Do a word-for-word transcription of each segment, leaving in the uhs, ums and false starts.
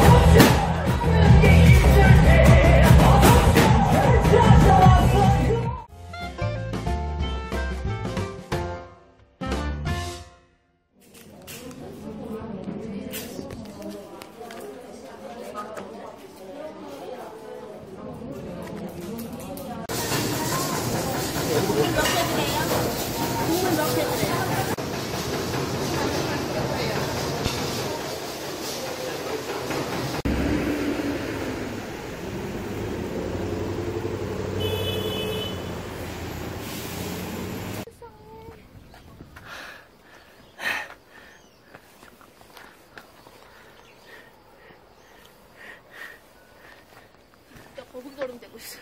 거북걸음 되고 있어.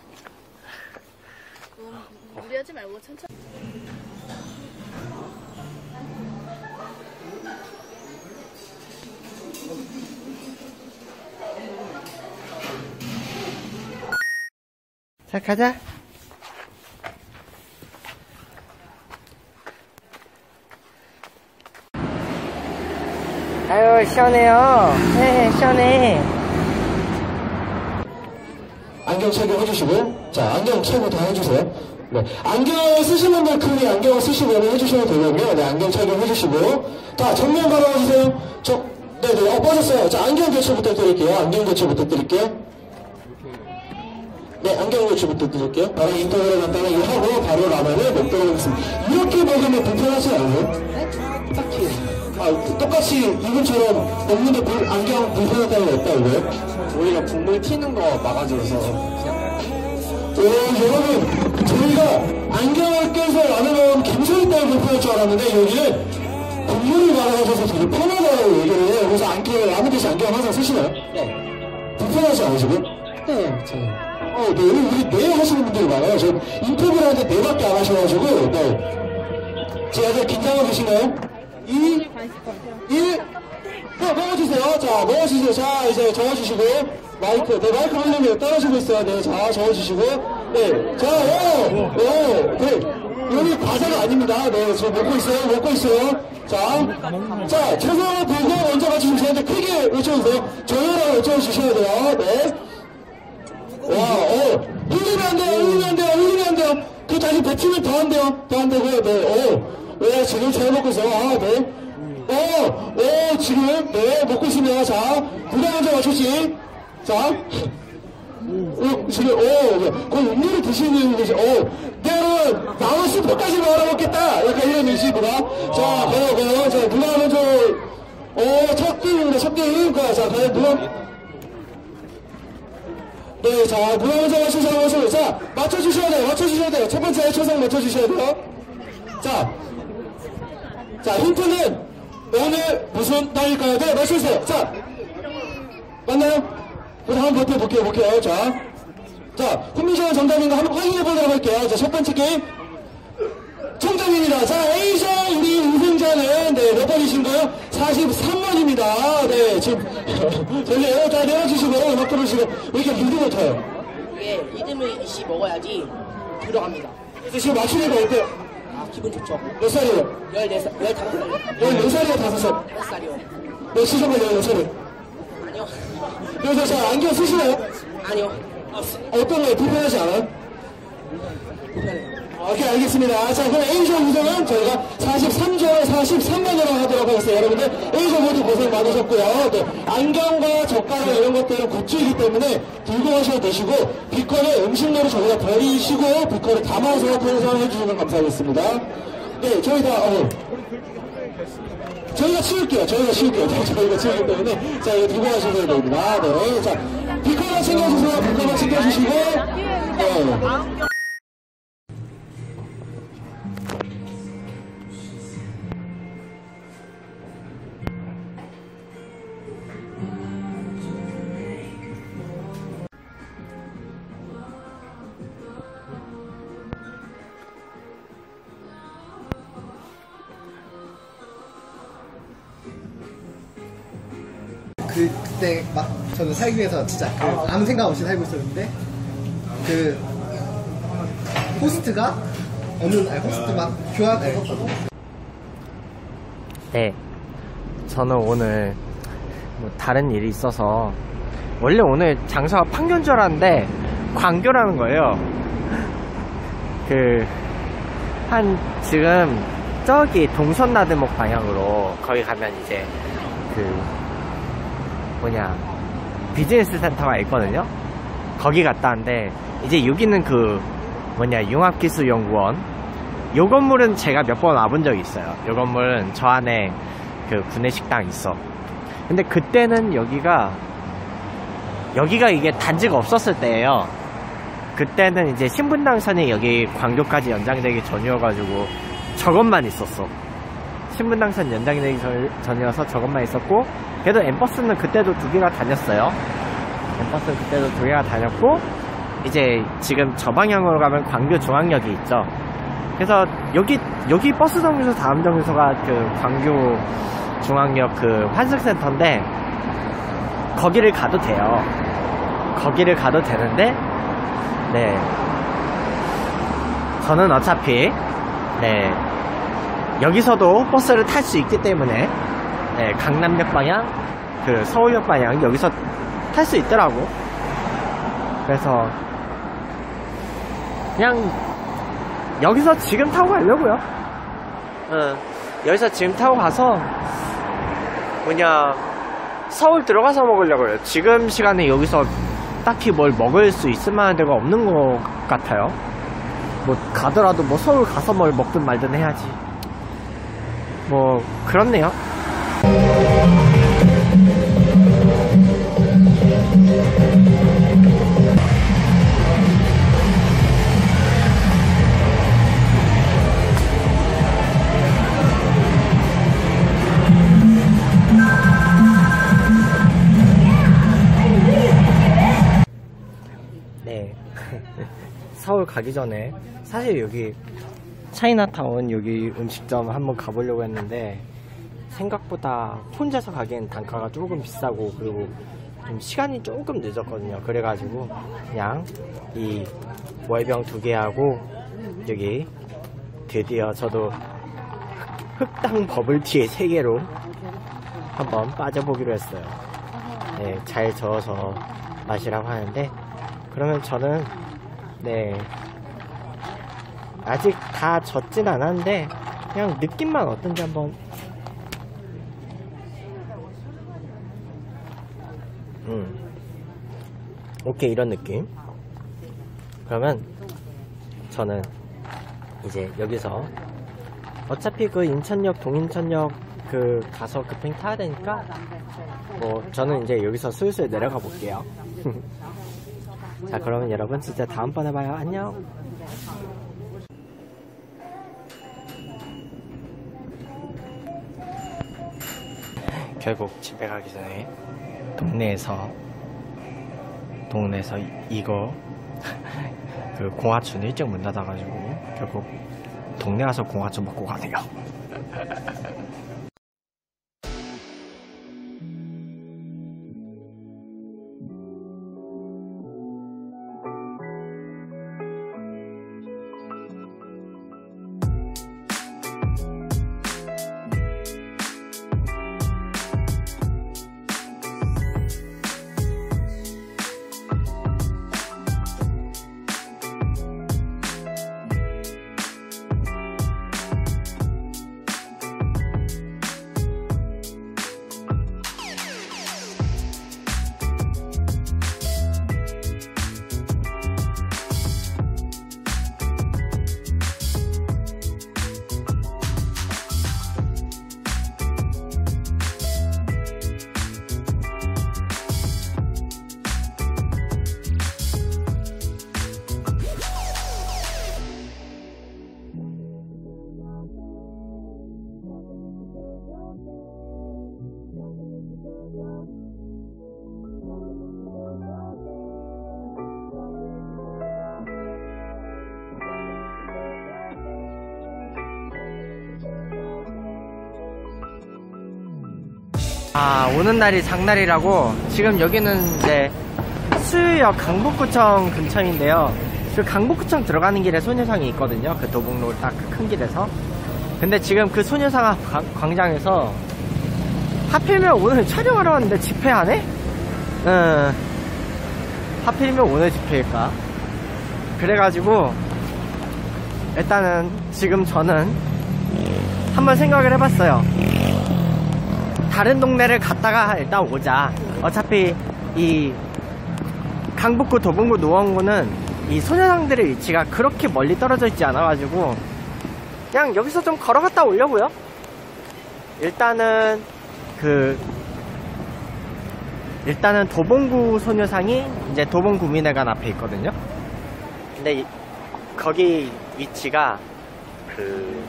너무 무리하지 말고 천천히. 자, 가자. 아유, 시원해요. 네, 시원해. 안경 착용해주시고, 자, 안경 착용 다 해주세요. 네. 안경 쓰시는 분들 크게 안경을 쓰시면 해주시면 되거든요. 네, 안경 착용해주시고. 자, 정면 바라봐주세요. 저, 네네, 어, 빠졌어요. 자, 안경 교체 부탁드릴게요. 안경 교체 부탁드릴게요. 네, 안경 교체 부탁드릴게요. 바로 인터뷰를 간단하게 하고, 바로 라면을 먹도록 하겠습니다. 이렇게 먹으면 불편하지 않아요? 네? 딱히. 아, 똑같이 이분처럼 먹는데 불, 안경 불편하다는 거 없다, 이거요? 우리가 국물 튀는 거 막아줘서. 오, 여러분, 저희가 안경을 껴서 라면을 김소리 때문에 불편할 줄 알았는데, 여기는 국물을 막아줘서 되게 편하다고 얘기를 해요. 그래서 안경, 라면 대신 안경 항상 쓰시나요? 네. 불편하지 않으시고? 네, 저는. 어, 네, 우리 네 하시는 분들이 많아요. 저 인터뷰를 하는데 네밖에 안 하셔가지고, 네. 제가 아직 긴장하고 계신가요? 이, 일, 네, 넣어주세요. 자, 넣어주세요. 자, 이제 적어주시고, 마이크, 네, 마이크 흘리면 떨어지고 있어요. 네, 자, 적어주시고, 네, 자, 오, 오, 네, 여기 과자가 아닙니다. 네, 저 먹고 있어요. 먹고 있어요. 자, 자, 최선을 보고 먼저 맞추시면 되는데, 크게 외쳐주세요. 저요라고 외쳐주셔야 돼요. 네. 와, 어, 흘리면 안 돼요. 흘리면 안 돼요. 흘리면 안 돼요. 그 다시 뱉으면 더 안 돼요. 더 안 되고요. 네, 오. 네, 지금 잘 먹고 있어요. 아, 네. 어, 오, 지금, 네, 먹고 있습니다. 자, 누가 먼저 맞추지? 자, 오, 지금, 오, 거의 음료를 드시는 거지. 오, 네, 여러분, 나무 스프까지 말아먹겠다. 약간 이런 의식입니다. 자, 가요, 가요. 자, 누가 먼저, 오, 첫 게임입니다. 첫 게임. 자, 가요, 누가. 네, 자, 누가 먼저 맞추셔야 맞춰요. 자, 맞춰주셔야 돼요. 맞춰주셔야 돼요. 첫 번째 초성 맞춰주셔야 돼요. 자, 자, 힌트는 오늘 무슨 날일까요? 네, 맞춰주세요. 자, 맞나요? 그래서 한번 버텨볼게요, 볼게요. 자, 자, 훈민정은 정답인가 한번 확인해보도록 할게요. 자, 첫 번째 게임. 정답입니다. 자, A조 우리 우승자는, 네, 몇 번이신가요? 사십삼 번입니다. 네, 지금, 전래요. 자, 내려주시고, 음악 들어주시고, 왜 이렇게 리듬 못해요? 이게 리듬을 이씨 먹어야지 들어갑니다. 그래서 지금 맞추는 거 어때요? 아, 기분 좋죠. 몇 살이에요? 열네 살, 열다섯 살이요. 열네 살이요, 다섯 살? 다섯 살이요. 몇 시간만 열네 살이요? 아니요. 그래서 잘 안경 쓰시나요? 아니요. 어떤 거에 불편하지 않아요? 불편해요. 오케이, 알겠습니다. 자, 그럼 A조 우승은 저희가 사십삼 조 사십삼 번으로 하도록 하겠습니다. 여러분들, A조 모두 고생 많으셨고요. 네, 안경과 젓가락 이런 것들은 굿즈이기 때문에 들고 가셔도 되시고, 비커를 음식물을 저희가 버리시고, 비커를 담아서 편성해 주시면 감사하겠습니다. 네, 저희 다, 어, 저희가 치울게요. 저희가 치울게요. 네, 저희가 치우기 때문에, 자, 이거 들고 가셔야 됩니다. 네, 자, 비커만 챙겨주세요. 비커만 챙겨주시고, 네. 그, 그때 막 저는 살기 위해서 진짜 그 아무 생각 없이 살고 있었는데 그 호스트가 어느 아니 호스트 막 교환을 네, 저는 오늘 뭐 다른 일이 있어서 원래 오늘 장소가 판교인 줄 알았는데 광교라는 거예요. 그 한 지금 저기 동선나들목 방향으로 거기 가면 이제 그 뭐냐 비즈니스 센터가 있거든요. 거기 갔다 왔는데 이제 여기는 그 뭐냐 융합기술연구원 요 건물은 제가 몇 번 와본 적이 있어요. 요 건물은 저 안에 그 구내식당 있어. 근데 그때는 여기가 여기가 이게 단지가 없었을 때예요. 그때는 이제 신분당선이 여기 광교까지 연장되기 전이어가지고 저것만 있었어. 신분당선 연장되기 전, 전이어서 저것만 있었고 그래도 엠버스는 그때도 두 개가 다녔어요. 엠버스는 그때도 두 개가 다녔고 이제 지금 저 방향으로 가면 광교 중앙역이 있죠. 그래서 여기 여기 버스 정류소 다음 정류소가 그 광교 중앙역 그 환승센터인데 거기를 가도 돼요. 거기를 가도 되는데 네 저는 어차피 네 여기서도 버스를 탈 수 있기 때문에 네, 강남역 방향 그 서울역 방향 여기서 탈 수 있더라고. 그래서 그냥 여기서 지금 타고 가려고요. 응. 여기서 지금 타고 가서 뭐냐 서울 들어가서 먹으려고요. 지금 시간에 여기서 딱히 뭘 먹을 수 있을 만한 데가 없는 것 같아요. 뭐 가더라도 뭐 서울 가서 뭘 먹든 말든 해야지. 뭐 그렇네요. 네 서울 가기 전에 사실 여기 차이나타운 여기 음식점 한번 가보려고 했는데 생각보다 혼자서 가기엔 단가가 조금 비싸고 그리고 좀 시간이 조금 늦었거든요. 그래가지고 그냥 이 월병 두 개하고 여기 드디어 저도 흑당 버블티에 세 개로 한번 빠져보기로 했어요. 네, 잘 저어서 마시라고 하는데 그러면 저는 네 아직 다 젖진 않았는데 그냥 느낌만 어떤지 한번 음 오케이 이런 느낌. 그러면 저는 이제 여기서 어차피 그 인천역 동인천역 그 가서 급행 타야 되니까 뭐 저는 이제 여기서 슬슬 내려가 볼게요. 자 그러면 여러분 진짜 다음번에 봐요. 안녕. 결국 집에 가기 전에 동네에서 동네에서 이거 그 공화춘 일찍 문 닫아가지고 결국 동네 가서 공화춘 먹고 가네요. 아 오는 날이 장날이라고 지금 여기는 이제 수유역 강북구청 근처인데요. 그 강북구청 들어가는 길에 소녀상이 있거든요. 그 도봉로 딱 그 큰 길에서. 근데 지금 그 소녀상 광장에서 하필이면 오늘 촬영하러 왔는데 집회하네? 응. 하필이면 오늘 집회일까? 그래가지고 일단은 지금 저는 한번 생각을 해봤어요. 다른 동네를 갔다가 일단 오자. 어차피 이 강북구, 도봉구, 노원구는 이 소녀상들의 위치가 그렇게 멀리 떨어져 있지 않아가지고 그냥 여기서 좀 걸어갔다 오려고요. 일단은 그 일단은 도봉구 소녀상이 이제 도봉구민회관 앞에 있거든요. 근데 이, 거기 위치가 그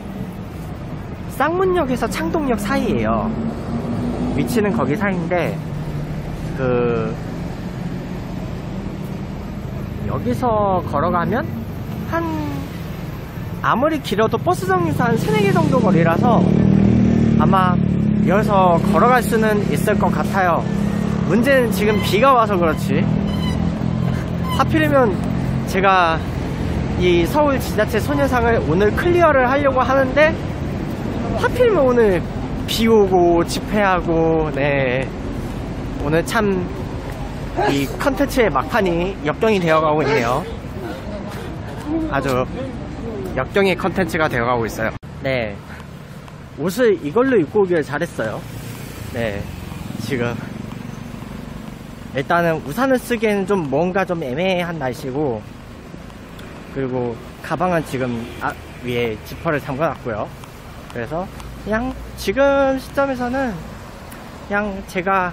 쌍문역에서 창동역 사이에요. 위치는 거기 사이인데 그 여기서 걸어가면 한 아무리 길어도 버스 정류소 한 세네 개 정도 거리라서 아마 여기서 걸어갈 수는 있을 것 같아요. 문제는 지금 비가 와서 그렇지. 하필이면 제가 이 서울 지자체 소녀상을 오늘 클리어를 하려고 하는데 하필이면 오늘 비 오고 집회하고 네 오늘 참 이 컨텐츠의 막판이 역경이 되어가고 있네요. 아주 역경의 컨텐츠가 되어가고 있어요. 네, 옷을 이걸로 입고 오길 잘했어요. 네, 지금 일단은 우산을 쓰기에는 좀 뭔가 좀 애매한 날씨고, 그리고 가방은 지금 아, 위에 지퍼를 잠궈놨고요. 그래서 그냥 지금 시점에서는 그냥 제가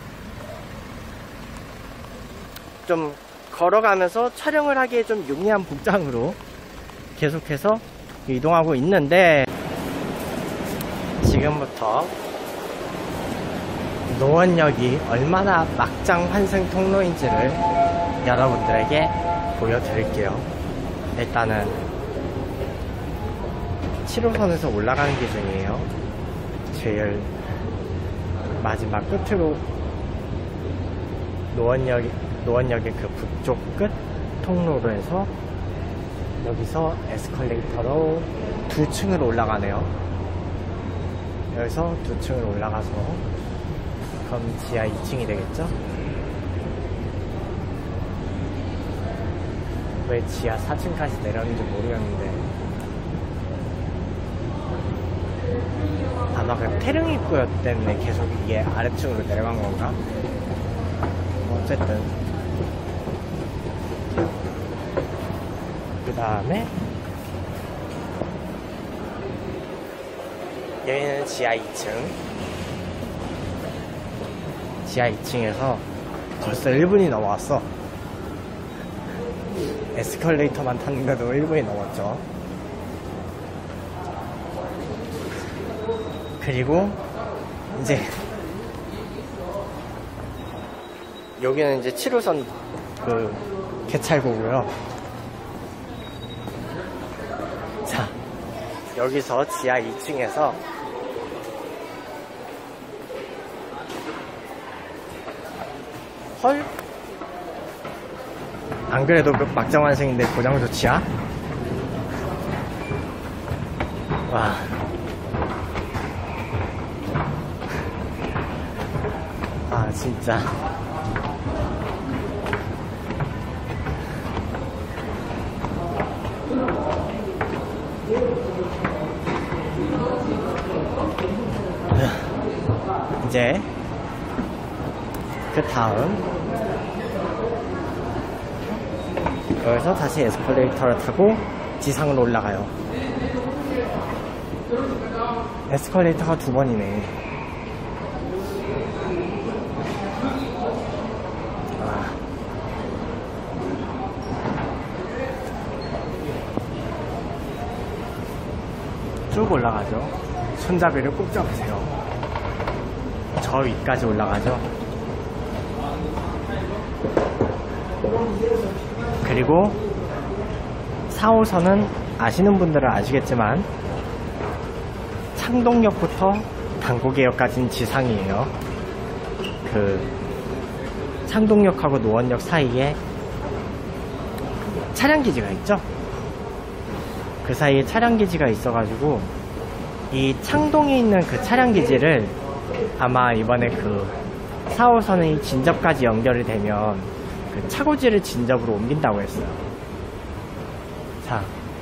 좀 걸어가면서 촬영을 하기에 좀 용이한 복장으로 계속해서 이동하고 있는데, 지금부터 노원역이 얼마나 막장 환승 통로인지를 여러분들에게 보여드릴게요. 일단은 칠 호선에서 올라가는 기준이에요. 제일 마지막 끝으로 노원역, 노원역의 그 북쪽 끝 통로로 해서 여기서 에스컬레이터로 두 층으로 올라가네요. 여기서 두 층으로 올라가서 그럼 지하 이 층이 되겠죠? 왜 지하 사 층까지 내려오는지 모르겠는데 아마 그 태릉 입구였 때문에 계속 이게 아래층으로 내려간 건가? 어쨌든 그 다음에 여기는 지하 이 층. 지하 이 층에서 벌써 일 분이 넘어왔어. 에스컬레이터만 탔는데도 일 분이 넘었죠. 그리고 이제 여기는 이제 칠 호선 그 개찰구고요. 자, 여기서 지하 이 층에서 헐? 안 그래도 그 막장환승인데 고장 조치야? 와. 아, 진짜. 이제 그 다음 여기서 다시 에스컬레이터를 타고 지상으로 올라가요. 에스컬레이터가 두 번이네. 아. 쭉 올라가죠. 손잡이를 꼭 잡으세요. 저 위까지 올라가죠. 그리고 사 호선은 아시는 분들은 아시겠지만 창동역부터 당구개역까지는 지상이에요. 그 창동역하고 노원역 사이에 차량기지가 있죠. 그 사이에 차량기지가 있어가지고 이 창동에 있는 그 차량기지를 아마 이번에 그 사 호선이 진접까지 연결이 되면 그 차고지를 진접으로 옮긴다고 했어요. 자,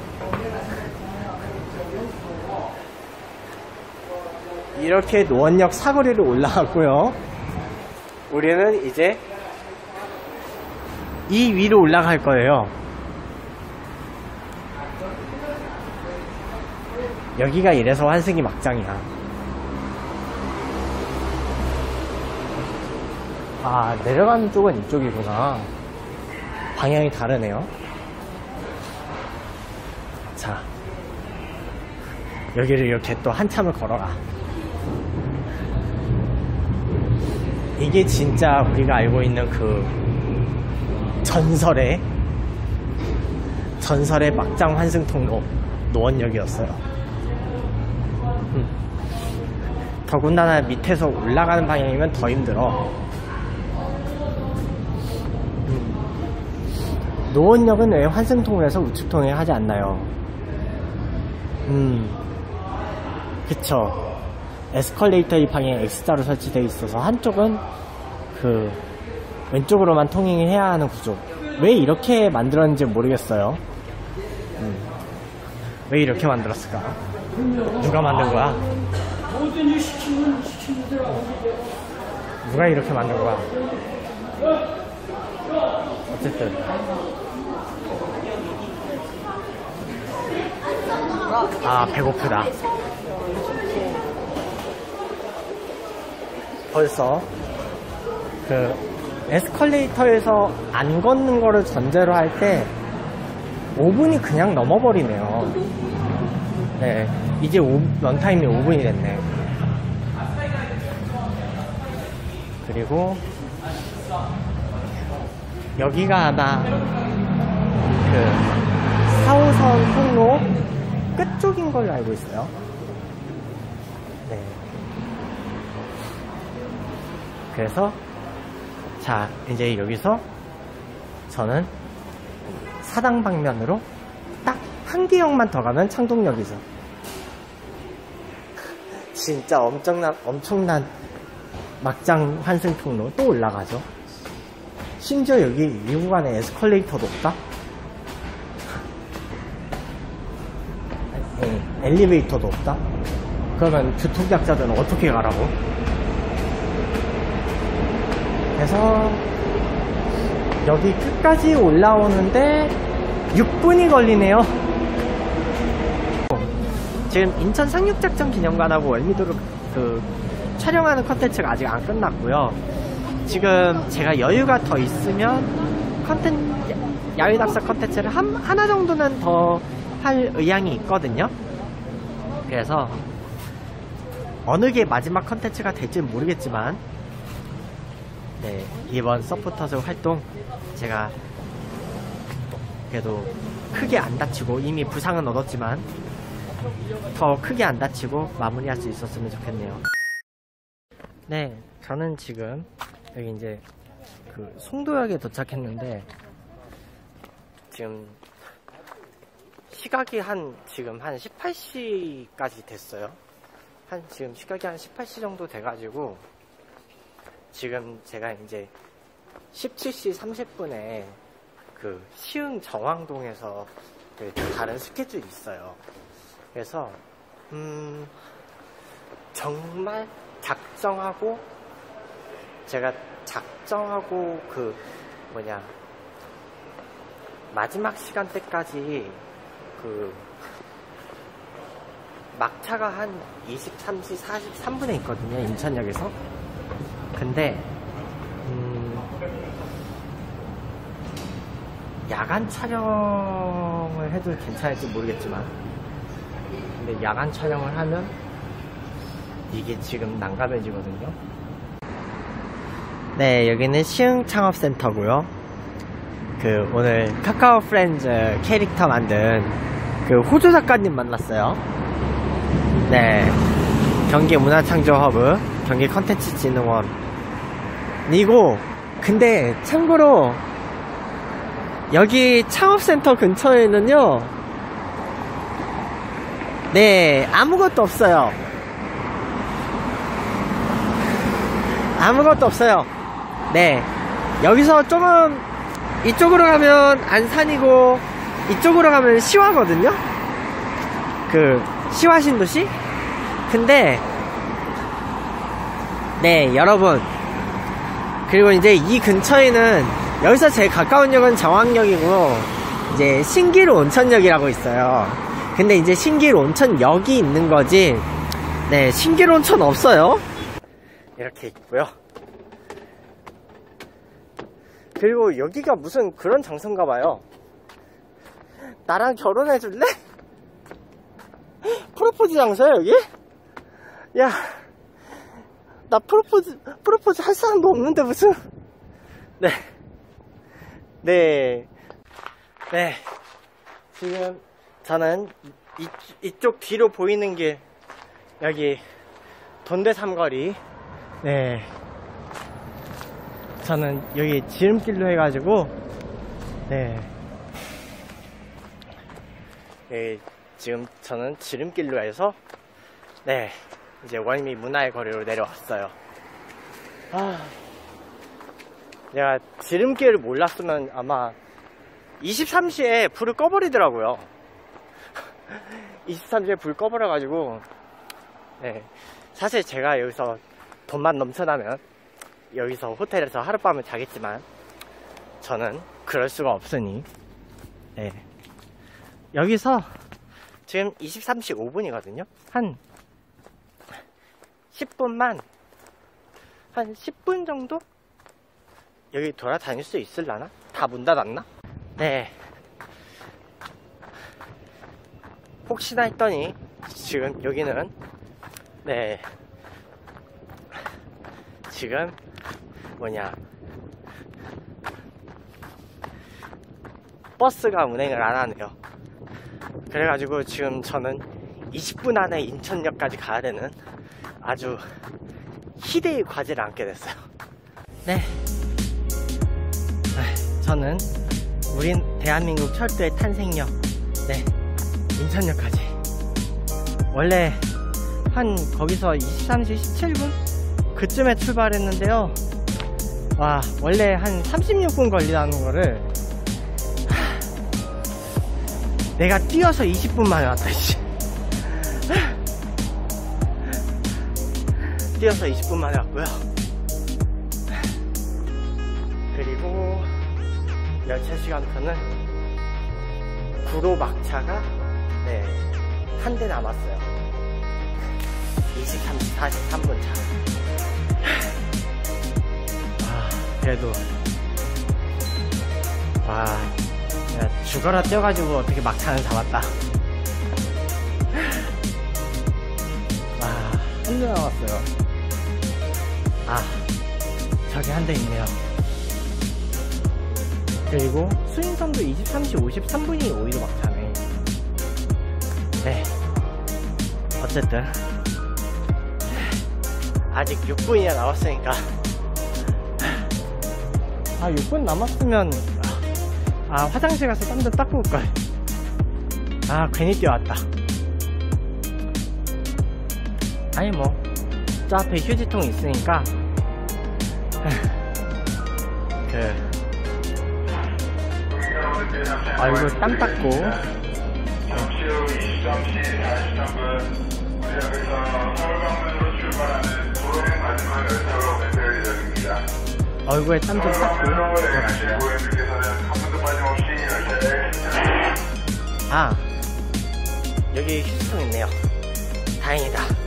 이렇게 노원역 사거리를 올라갔고요. 우리는 이제 이 위로 올라갈 거예요. 여기가 이래서 환승이 막장이야. 아, 내려가는 쪽은 이쪽이구나. 방향이 다르네요. 자, 여기를 이렇게 또 한참을 걸어가. 이게 진짜 우리가 알고 있는 그 전설의 전설의 막장 환승 통로 노원역이었어요. 음. 더군다나 밑에서 올라가는 방향이면 더 힘들어. 음. 노원역은 왜 환승 통로에서 우측 통행하지 않나요? 음, 그쵸. 에스컬레이터 이 방향에 X자로 설치되어 있어서 한쪽은 그 왼쪽으로만 통행을 해야 하는 구조. 왜 이렇게 만들었는지 모르겠어요. 음. 왜 이렇게 만들었을까? 누가 만든 거야? 누가 이렇게 만든 거야? 어쨌든 아, 배고프다. 벌써 그 에스컬레이터에서 안 걷는 거를 전제로 할 때 오 분이 그냥 넘어버리네요. 네, 이제 오, 런타임이 오 분이 됐네. 그리고 여기가 아마 그 사 호선 통로 끝쪽인 걸로 알고 있어요. 네. 그래서 자, 이제 여기서 저는 사당 방면으로 딱 한 기역만 더 가면 창동역이죠. 진짜 엄청난 엄청난 막장 환승 통로 또 올라가죠. 심지어 여기 이 구간에 에스컬레이터도 없다? 네, 엘리베이터도 없다? 그러면 교통약자들은 어떻게 가라고? 그래서 여기 끝까지 올라오는데 육 분이 걸리네요. 지금 인천 상륙작전 기념관하고 월미도를 그 촬영하는 컨텐츠가 아직 안 끝났고요. 지금 제가 여유가 더 있으면 컨텐츠, 야외 답사 컨텐츠를 한, 하나 정도는 더 할 의향이 있거든요. 그래서 어느 게 마지막 컨텐츠가 될지는 모르겠지만 네, 이번 서포터즈 활동 제가 그래도 크게 안 다치고, 이미 부상은 얻었지만 더 크게 안 다치고 마무리할 수 있었으면 좋겠네요. 네, 저는 지금 여기 이제 그 송도역에 도착했는데 지금 시각이 한 지금 한 열여덟 시까지 됐어요. 한 지금 시각이 한 열여덟 시 정도 돼가지고 지금 제가 이제 십칠 시 삼십 분에 그 시흥 정왕동에서 그 다른 스케줄이 있어요. 그래서 음 정말 작정하고 제가 작정하고 그 뭐냐 마지막 시간대까지 그 막차가 한 이십삼 시 사십삼 분에 있거든요, 인천역에서. 근데 음 야간 촬영을 해도 괜찮을지 모르겠지만 근데 야간 촬영을 하면 이게 지금 난감해지거든요. 네, 여기는 시흥 창업센터고요. 그 오늘 카카오 프렌즈 캐릭터 만든 그 호주 작가님 만났어요. 네, 경기 문화창조허브, 경기 컨텐츠진흥원. 이고 근데 참고로 여기 창업센터 근처에는요, 네, 아무것도 없어요. 아무것도 없어요. 네, 여기서 조금 이쪽으로 가면 안산이고 이쪽으로 가면 시화거든요. 그 시화 신도시. 근데 네 여러분, 그리고 이제 이 근처에는 여기서 제일 가까운 역은 정왕역이고 이제 신길 온천역이라고 있어요. 근데 이제 신길 온천역이 있는 거지, 네, 신길 온천 없어요. 이렇게 있고요. 그리고 여기가 무슨 그런 장소인가 봐요. 나랑 결혼해 줄래? 프로포즈 장소야 여기? 야, 나 프로포즈 프로포즈 할 사람도 없는데 무슨. 네, 네, 네. 지금 저는 이, 이쪽 뒤로 보이는 길, 여기 돈대 삼거리. 네, 저는 여기 지름길로 해가지고, 네, 네, 지금 저는 지름길로 해서, 네, 이제 원미 문화의 거리로 내려왔어요. 아, 내가 지름길을 몰랐으면 아마 이십삼 시에 불을 꺼버리더라고요. 이십삼 시에 불 꺼버려가지고, 네, 사실 제가 여기서 돈만 넘쳐나면 여기서 호텔에서 하룻밤을 자겠지만 저는 그럴 수가 없으니, 네, 여기서 지금 이십삼 시 오 분이거든요 한 십 분만, 한 십 분 정도 여기 돌아다닐 수 있을라나? 다 문 닫았나? 네, 혹시나 했더니 지금 여기는, 네, 지금 뭐냐, 버스가 운행을 안 하네요. 그래가지고 지금 저는 이십 분 안에 인천역까지 가야 되는 아주 희대의 과제를 안게 됐어요. 네, 저는 우린 대한민국 철도의 탄생역, 네, 인천역까지 원래 한 거기서 이십삼 시 십칠 분 그쯤에 출발했는데요. 와, 원래 한 삼십육 분 걸리다는 거를 하, 내가 뛰어서 이십 분 만에 왔다. 씨. 뛰어서 이십 분 만에 왔고요. 그리고 열차 시간표는 구로 막차가, 네, 한 대 남았어요. 이십삼 시 사십삼 분 차. 아, 그래도 와, 내가 죽어라 뛰어가지고 어떻게 막차는 잡았다. 와, 한 대 남았어요. 아, 저기 한 대 있네요. 그리고 수인선도 이십삼 시 오십삼 분이 오히려 막차네. 네, 어쨌든 아직 육 분이나 남았으니까, 아, 육 분 남았으면 아, 화장실 가서 땀 좀 닦고 올걸. 아, 괜히 뛰어왔다. 아니 뭐 저 앞에 휴지통이 있으니까 그 얼굴 땀 닦고, 잠시 후 이십삼 시 사십삼 분 우리역에서 서울 방면으로 출발하는 도로행 마지막 열차로 배달 예정입니다. 얼굴에 땀 좀 닦고 고객님께서는 한 분도 빠짐없이 열차를 시청합니다. 아, 여기 휴지통 있네요. 다행이다.